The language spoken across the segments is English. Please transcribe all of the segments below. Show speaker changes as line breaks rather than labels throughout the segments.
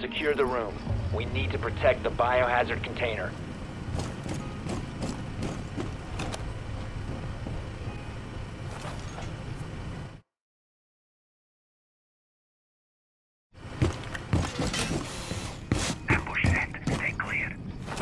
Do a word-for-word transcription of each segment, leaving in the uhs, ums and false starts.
secure the room. We need to protect the biohazard container.
Ambush set. Stay clear.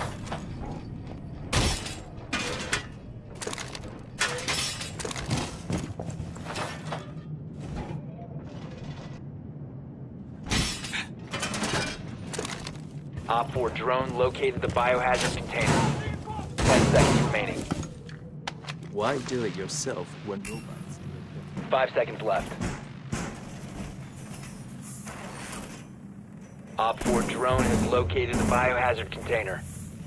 Op four drone located the biohazard container. Ten seconds remaining.
Why do it yourself when robots?
Five seconds left. Op four drone has located the biohazard container.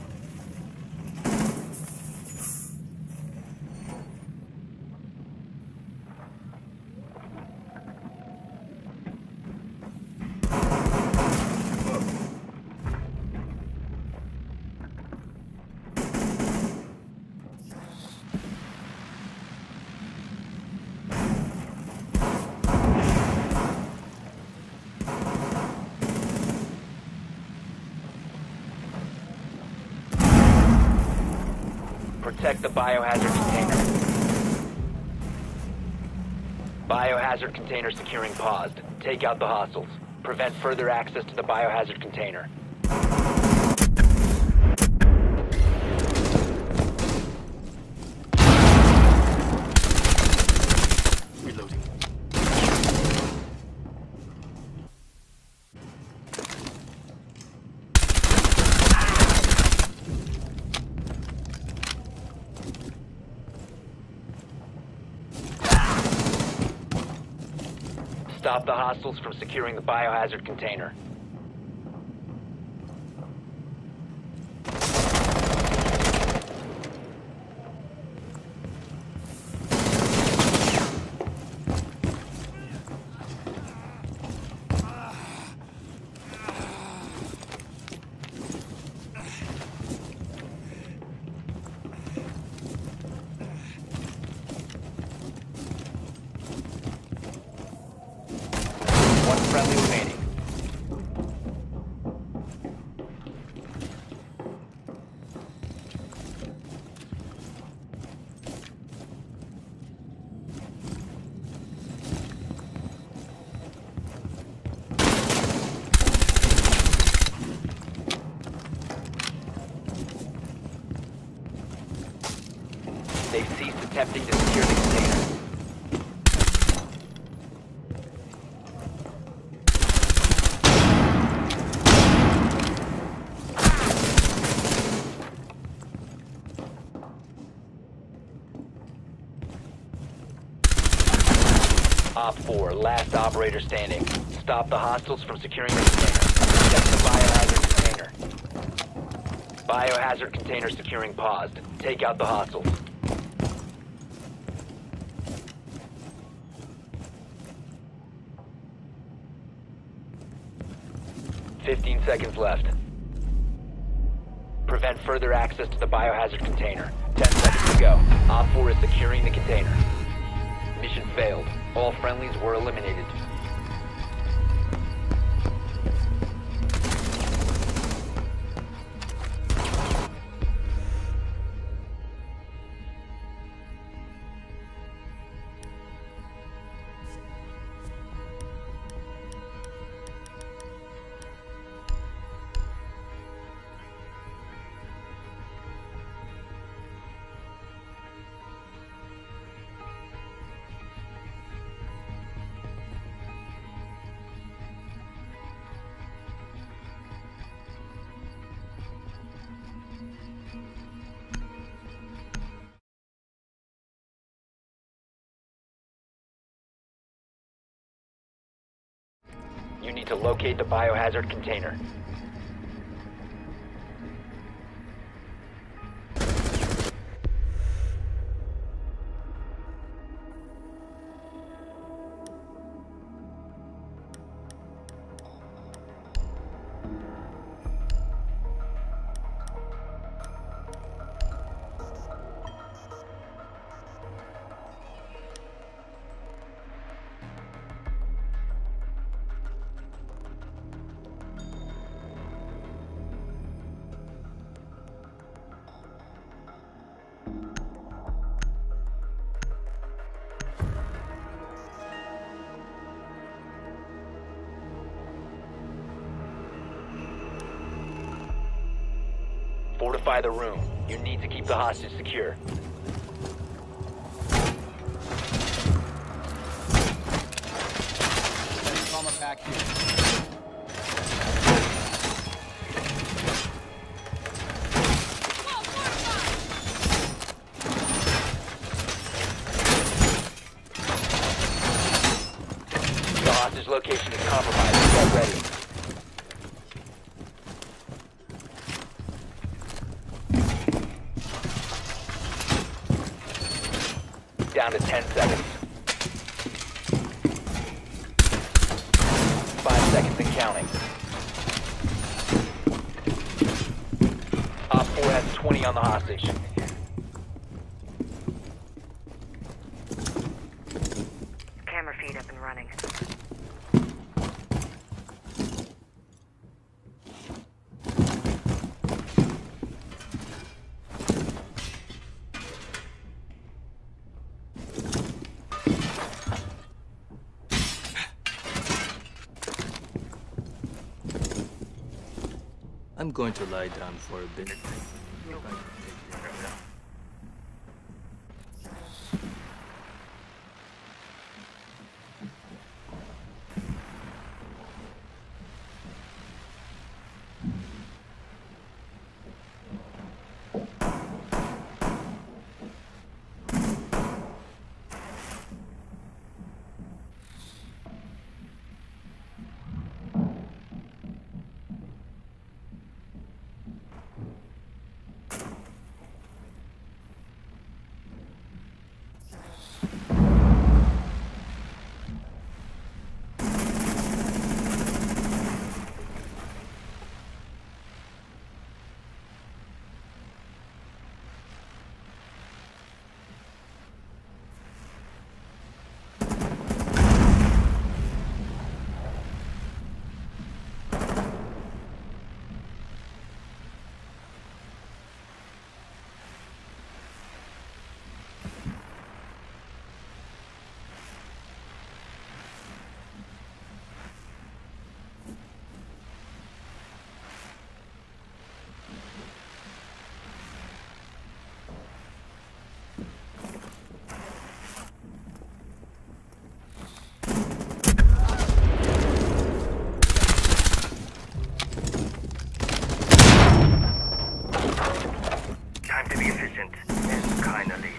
Protect the biohazard container. Biohazard container securing paused. Take out the hostiles. Prevent further access to the biohazard container.
Reloading.
Stop the hostiles from securing the biohazard container. One friendly remaining. They've ceased attempting to secure the container. Op four, last operator standing. Stop the hostiles from securing the container. Protect the biohazard container. Biohazard container securing paused. Take out the hostiles. Fifteen seconds left. Prevent further access to the biohazard container. Ten seconds to go. Op four is securing the container. Mission failed. All friendlies were eliminated. You need to locate the biohazard container. Fortify the room. You need to keep the hostage secure.
Setting trauma pack here.
The hostage location is compromised. Get ready. Down to ten seconds. Five seconds and counting. Op four has twenty on the hostage.
Camera feed up and running.
I'm going to lie down for a bit.
Time to be efficient and kinda lazy.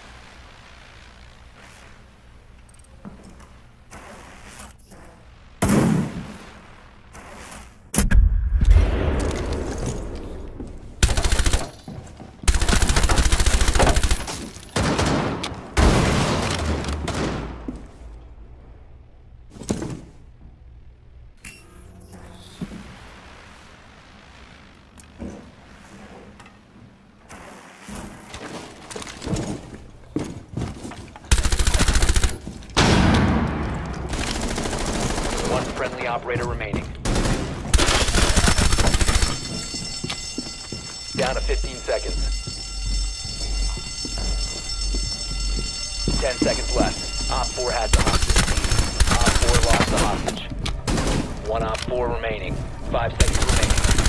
One friendly operator remaining. Down to fifteen seconds. ten seconds left. Op four has the hostage. Op four lost the hostage. One Op four remaining. Five seconds remaining.